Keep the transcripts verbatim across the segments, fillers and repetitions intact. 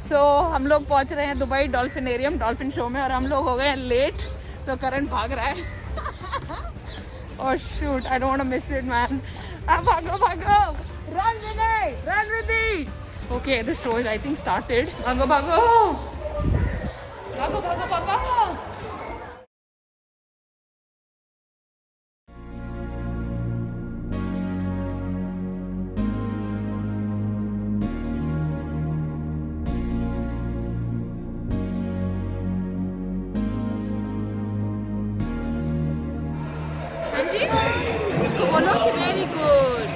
सो so, हम लोग पहुंच रहे हैं दुबई डॉल्फिनेरियम डॉल्फिन शो में और हम लोग हो गए हैं लेट। तो करण भाग रहा है। Oh shoot, I don't want to miss it man. भागो भागो, run Vinay, run Vidi. Okay, the show is I think started. भागो भागो भागो भागो पापा। उसको बोलो very good.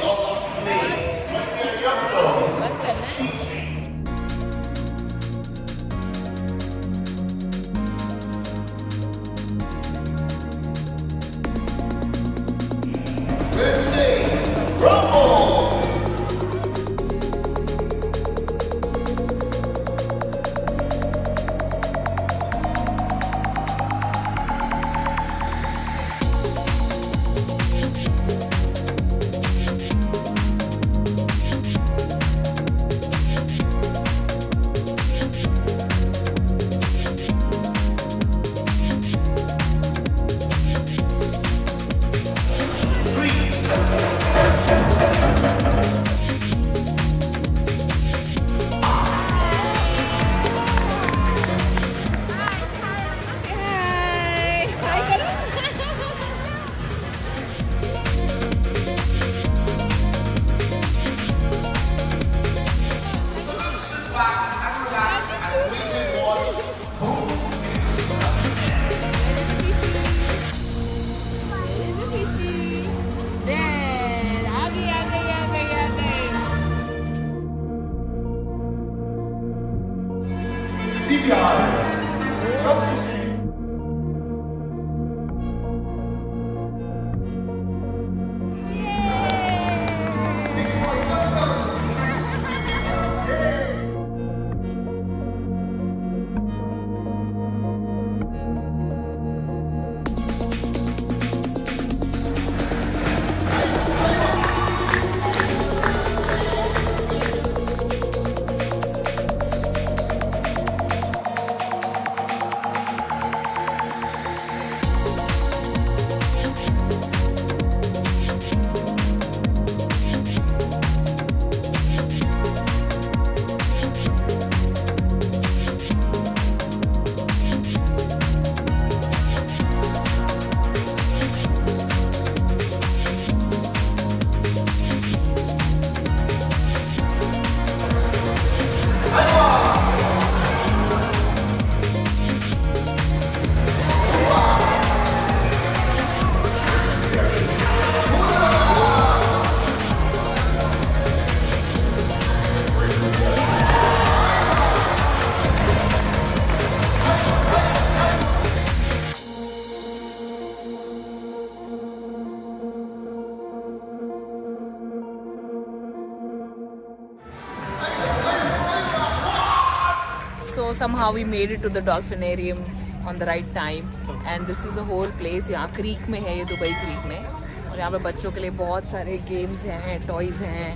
So somehow we made it to the dolphinarium on the right time and this is the whole place। यहाँ क्रीक में है, ये दुबई क्रीक में, और यहाँ पे बच्चों के लिए बहुत सारे गेम्स हैं, टॉयज़ हैं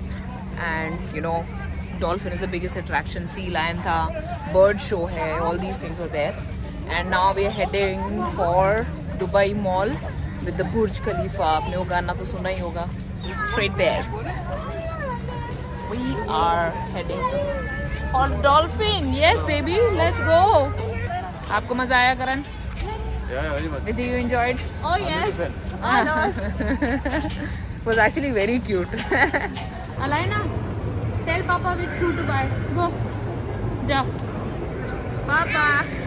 and you know dolphin is the biggest attraction. Sea lion था, बर्ड शो है, all these things were there and now we are heading for Dubai mall with the Burj Khalifa. आपने वो गाना तो सुना ही होगा, straight there we are heading. और dolphin, yes baby, let's go. आपको मजा आया करण? Did you enjoy it? Oh yes. Oh no. Was actually very cute. Alaina, tell Papa which shoe to buy. Go. जा. Papa.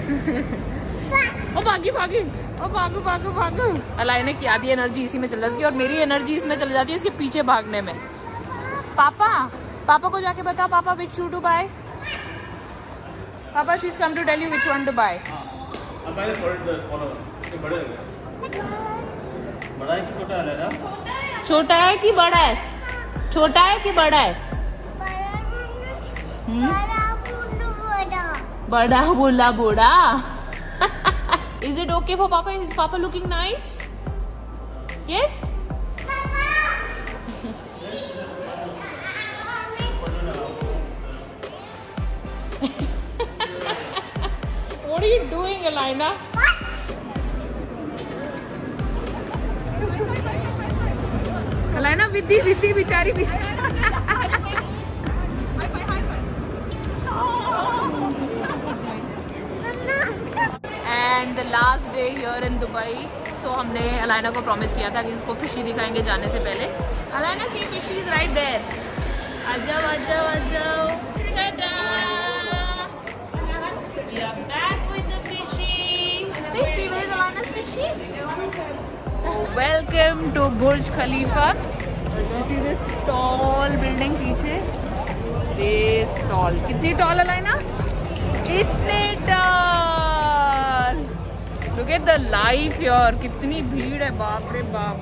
ओ भागी भागी, ओ भागो भागो भागो। अलाइना की आधी एनर्जी इसी में चल जाती है और मेरी एनर्जी इसमें चल जाती है इसके पीछे भागने में। पापा, पापा को जाके बता पापा which shoe to buy. Papa, she's come to tell you which one to buy. अब मैंने बड़े बड़े बड़े बड़ा है कि छोटा है ना? छोटा है कि बड़ा है? छोटा है कि बड़ा है? बड़ा बोला बूढ़ा। Is it okay for Papa? Is Papa looking nice? Yes? What are you doing, Elena? Elena, Vidhi, Vidhi, बिचारी बिचारी. And the last day here in Dubai. So हमने अलाइना को प्रॉमिस किया था कि उसको फिशी दिखाएंगे जाने से पहले. Alaina, see fishy is right there. आ जाओ, आ जाओ, आ जाओ. Ta-da! We are back with the fishy. Fishy, where is Alaina's fishy? Welcome to Burj Khalifa. This is this tall building पीछे. This tall. कितनी tall अलाइना? इतने tall. Look at the life here. कितनी भीड़ है, बाप रे बाप.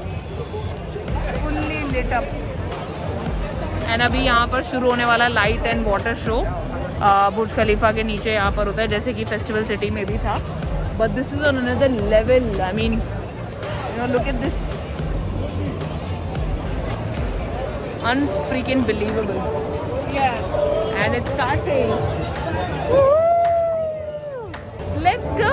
Fully lit up. And अभी यहाँ पर शुरू होने वाला light and water show Burj Khalifa के नीचे यहाँ पर होता है, जैसे कि फेस्टिवल सिटी में भी था. But this is on another level. I mean you know, look at this. Unfreaking believable. And it's starting. Let's go.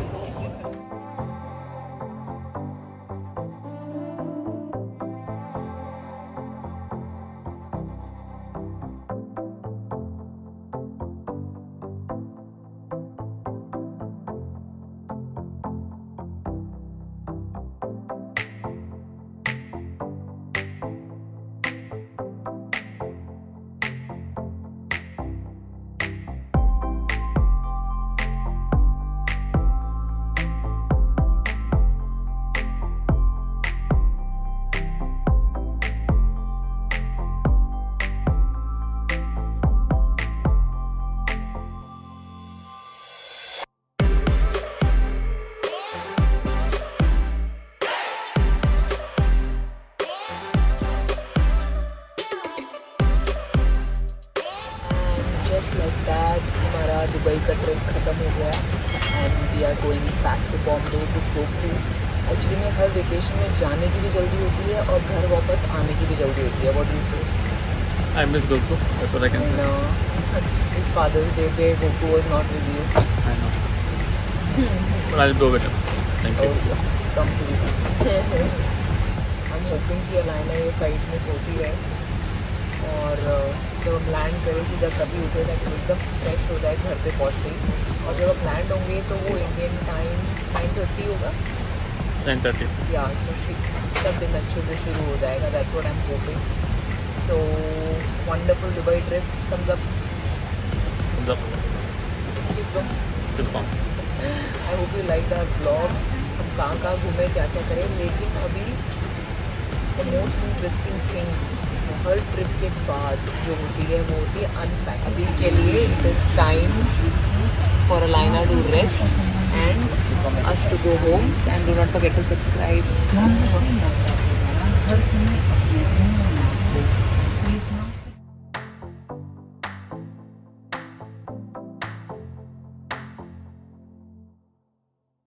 Like that, हमारा दुबई का ट्रिप ख़त्म हो गया and we are going back to Bombay to गोकू. Actually में हर vacation में जाने की भी जल्दी होती है और घर वापस आने की भी जल्दी होती है. What do you say? I miss Goku. That's what I can say. No, this Father's Day पे Goku was not with you. I know. But I'll go with him. Thank you. Oh yeah, completely. I'm hoping कि अलाइना ये flight में सोती है और जब हम land करें सीधा तभी उठे ताकि वो एकदम फ्रेश हो जाए घर पे पहुँचते ही. और जब हम लैंड होंगे तो वो इंडियन टाइम नाइन थर्टी होगा. Nine thirty. या सो उसका दिन अच्छे से शुरू हो जाएगा. That's what I am hoping. So wonderful Dubai trip. Thumbs up. Thumbs up. Fist bump. Fist bump. I hope you like our blogs. हम कहाँ कहाँ घूमे, क्या क्या करें. लेकिन अभी द मोस्ट इंटरेस्टिंग थिंग हर ट्रिप के बाद जो होती है वो होती है अनपैक. अभी के लिए it is time for Alaina to rest and us to go home. And do not forget to subscribe.